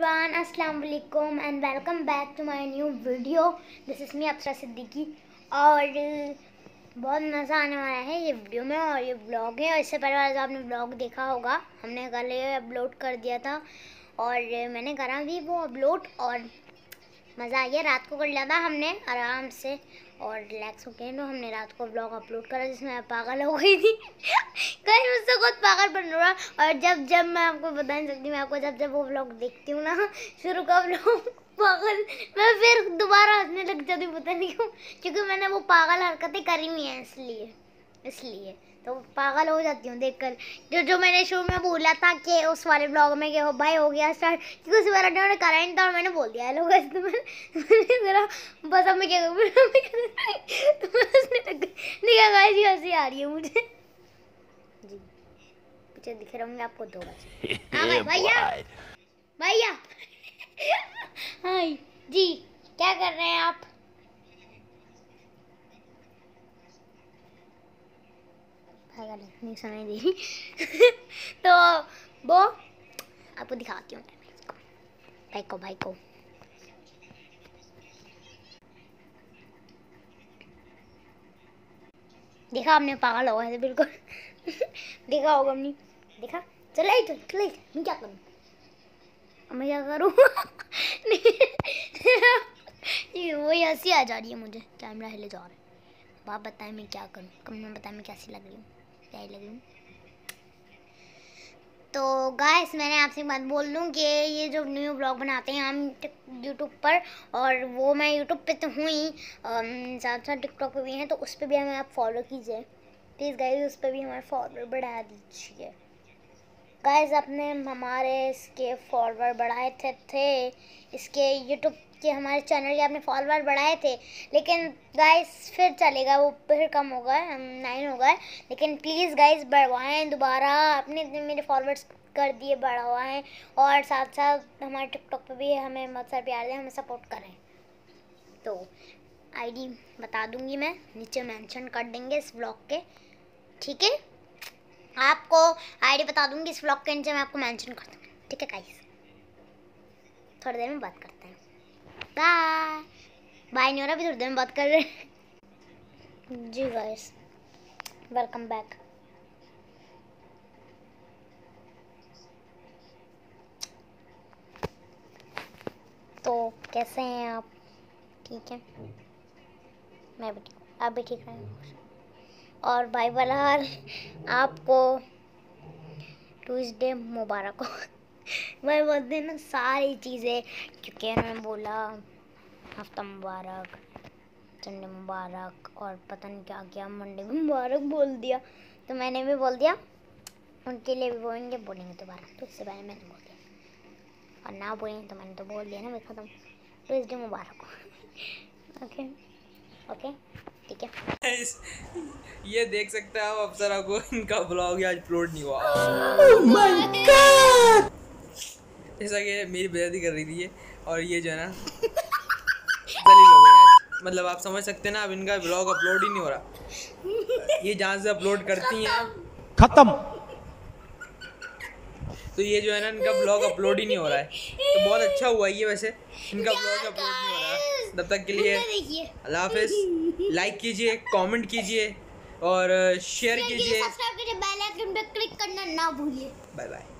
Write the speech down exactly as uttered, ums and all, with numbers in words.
Everyone, अस्सलाम वालेकुम and welcome back to my new video. This is me Apsara Siddiqui और बहुत मज़ा आने वाला है ये वीडियो में। और ये ब्लॉग है, और इससे पहले वाला जो आपने ब्लॉग देखा होगा, हमने कल ये अपलोड कर दिया था और मैंने करा भी वो अपलोड और मज़ा आ गया। रात को कर लिया था हमने आराम से और रिलैक्स हो गए, तो हमने रात को ब्लॉग अपलोड करा जिसमें मैं पागल हो गई थी कहीं मुझसे खुद पागल बन रहा। और जब जब मैं आपको बता नहीं सकती, मैं आपको जब जब वो ब्लॉग देखती हूँ ना, शुरू का ब्लॉग पागल, मैं फिर दोबारा हंसने लग जाती हूँ, पता नहीं क्यों, क्योंकि मैंने वो पागल हरकतें करी नहीं है, इसलिए इसलिए तो पागल हो जाती हूँ देखकर। जो जो मैंने शुरू में बोला था कि उस वाले ब्लॉग में कि हो भाई हो गया स्टार्ट, क्योंकि उस वाले ने करा नहीं था और मैंने बोल दिया हेलो गाइस, तो मैंने मेरा बस अब मैं क्या करूँ, तो मैं हंसने लग गई। देखा गाइस, ये हंसी आ रही है मुझे जी, पीछे दिखे रहूँगे आपको दो बजे। हाँ भाई भैया भैया हाय जी, क्या कर रहे हैं आप? नहीं सुनाई दे रही तो वो आपको दिखाती हूँ भाई को भाई को देखा आपने, पागल हो गए थे बिल्कुल देखा होगा हमने, देखा चला तो चले, मैं क्या करूँ, मैं क्या करूँ वही हंसी आ जा रही है मुझे, कैमरा हिले जा रहा है। आप बताएं मैं क्या करूँ, कमेंट में बताएं मैं कैसी लग रही हूँ, क्या लग रही हूँ। तो गाइस, मैंने आपसे एक बात बोल दूँ कि ये जो न्यू ब्लॉग बनाते हैं हम यूट्यूब पर, और वो मैं यूट्यूब पे तो हूँ ही, साथ साथ टिकटॉक पे भी हैं, तो उस पर भी हमें आप फॉलो कीजिए प्लीज़ गाइस, उस पर भी हमारे फॉलोअर बढ़ा दीजिए गाइस। आपने हमारे इसके फॉलोअर बढ़ाए थे थे इसके यूट्यूब के हमारे चैनल के आपने फॉलोअर बढ़ाए थे, लेकिन गाइस फिर चलेगा, वो फिर कम हो गए, हम नाइन हो गए, लेकिन प्लीज़ गाइस बढ़वाएं दोबारा। आपने इतने मेरे फॉलोअर्स कर दिए, बढ़वाएं, और साथ साथ हमारे टिकटॉक पे भी हमें बहुत सारे प्यार दें, हमें सपोर्ट करें। तो आईडी बता दूंगी मैं, नीचे मेंशन कर देंगे इस ब्लॉग के, ठीक है? आपको आईडी बता दूंगी इस ब्लॉग के नीचे, मैं आपको मेंशन कर दूंगी, ठीक है गाइस? थोड़ी देर में बात करते हैं, बाय बाय नहीं हो रहा, अभी थोड़ी देर में बात कर रहे हैं जी गाइस। Welcome back. तो कैसे हैं आप? ठीक है, मैं भी ठीक, आप भी ठीक हैं। और भाई बलहार, आपको ट्यूसडे मुबारक हो मैं बोलते ना सारी चीज़ें, क्योंकि उन्होंने बोला हफ्ता मुबारक, संडे मुबारक, और पता नहीं क्या क्या मंडे मुबारक बोल दिया, तो मैंने भी बोल दिया, उनके लिए भी बोलेंगे बोलेंगे दोबारा, तो इससे पहले मैंने बोल दिया, और ना बोलेंगे तो मैंने तो बोल दिया ना, मैं ख़त्म, ट्यूसडे मुबारक हो ओके ओके ठीक है। ये देख सकते हैं आप अप्सरा को, इनका ब्लॉग आज अपलोड नहीं हुआ। oh my God! जैसा कि मेरी बेइज्जती कर रही थी ये, और ये जो है ना जलील हो गई आज, मतलब आप समझ सकते हैं ना, अब इनका ब्लॉग अपलोड ही नहीं हो रहा। ये जहाँ से अपलोड करती हैं खत्म, तो ये जो है ना इनका ब्लॉग अपलोड ही नहीं हो रहा है। तो बहुत अच्छा हुआ ये, वैसे इनका ब्लॉग अपलोड नहीं हो रहा। तब तक के लिए अल्लाह हाफिज़। लाइक कीजिए, कमेंट कीजिए और शेयर कीजिए, सब्सक्राइब कीजिए, बेल आइकन पे क्लिक करना ना भूलिए। Bye bye.